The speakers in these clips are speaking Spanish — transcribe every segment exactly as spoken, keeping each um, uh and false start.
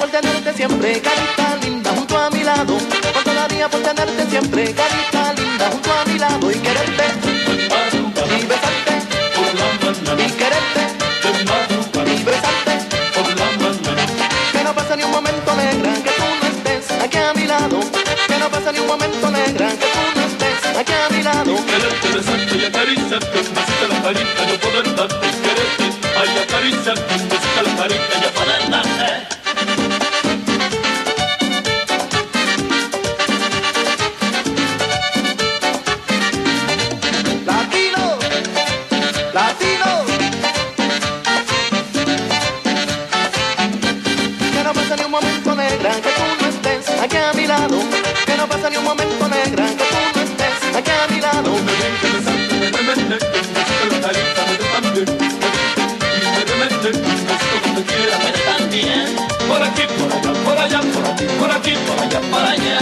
por tenerte siempre, carita linda, junto a mi lado. Cuánto daría por tenerte siempre, carita linda, junto a mi lado. Y quererte, y besarte, y quererte, y besarte. Que no pasa ni un momento, negra, que tú no estés aquí a mi lado. Que no pasa ni un momento, negra, que tú no estés aquí a mi lado. Quererte, besarte y acariciarte, un besito a la carita, yo poder darte. Quererte, ay, acariciarte, un besito a la carita, yo poder darte. Latino, latino. Que no pasa ni un momento, negra, que tú no estés aquí a mi lado. Que no pasa ni un momento, negra, que tú no estés aquí a mi lado. Me ven que besarte, me remende, un besito a la carita, me también. Y me remende, un besito como te quiera, me también. Por aquí, por allá, por allá, por aquí, por aquí, por allá, por allá.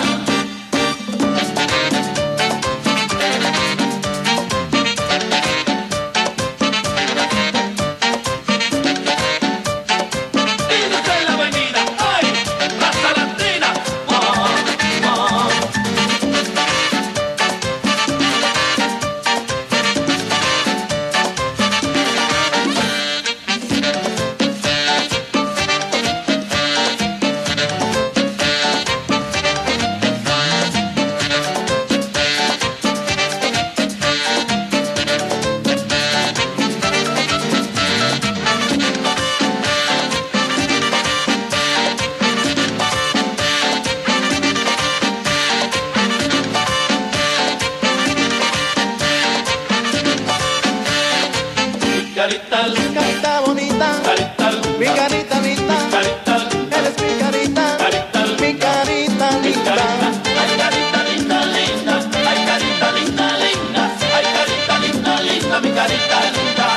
Carita, carita bonita, Carita, mi carita linda, carita, eres mi carita, carita, mi carita linda. ay, carita linda, linda, ay, carita linda, linda, ay, carita linda, linda, mi carita linda.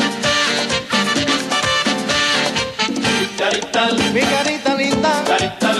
Mi carita linda, Carita